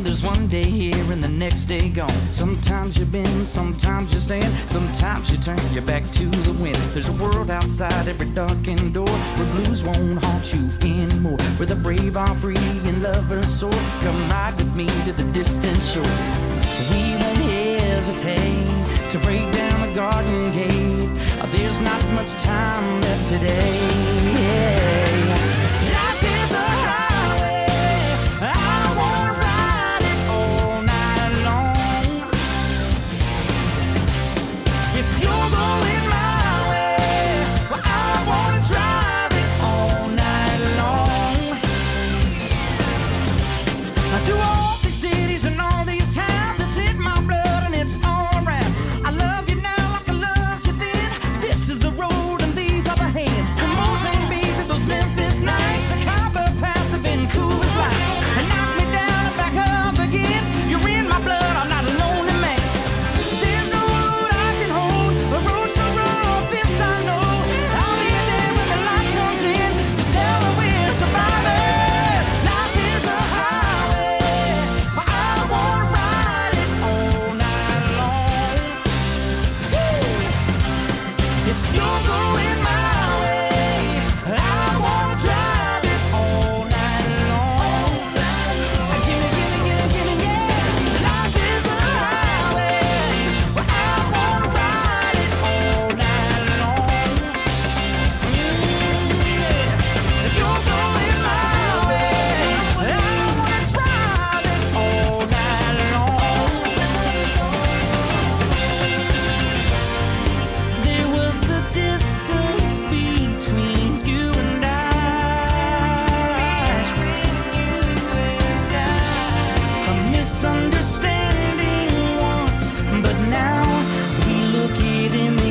there's one day here and the next day gone. Sometimes you bend, sometimes you stand, sometimes you turn your back to the wind. There's a world outside every darkened door where blues won't haunt you anymore, where the brave are free and lovers soar. Come ride with me to the distant shore. We won't hesitate to break down the garden gate. There's not much time left today. Life is a highway, I wanna ride it all night long. If you're going my way, well, I wanna drive it all night long. Through all these cities and all these towns, it's in my blood and it's all around. I love you now like I loved you then. This is the road and these are the hands. From Mozambique to those Memphis nights, the Copper Pass to Vancouver's lights, and knock me down and back up again. You're in my blood, I'm not a lonely man. There's no road I can hold, a road so rough, this I know. I'll be there when the light comes in, just tell her we're survivors. Life is a highway, but I wanna ride it all night long. If you're going my way, I wanna drive it all night long. Gimme, gimme, gimme, gimme, yeah. Life is a highway, but I wanna ride it all night long. Yeah. If you're going my way, I wanna drive it all night long. There was a distance between you and I, a misunderstanding once, but now we look it in the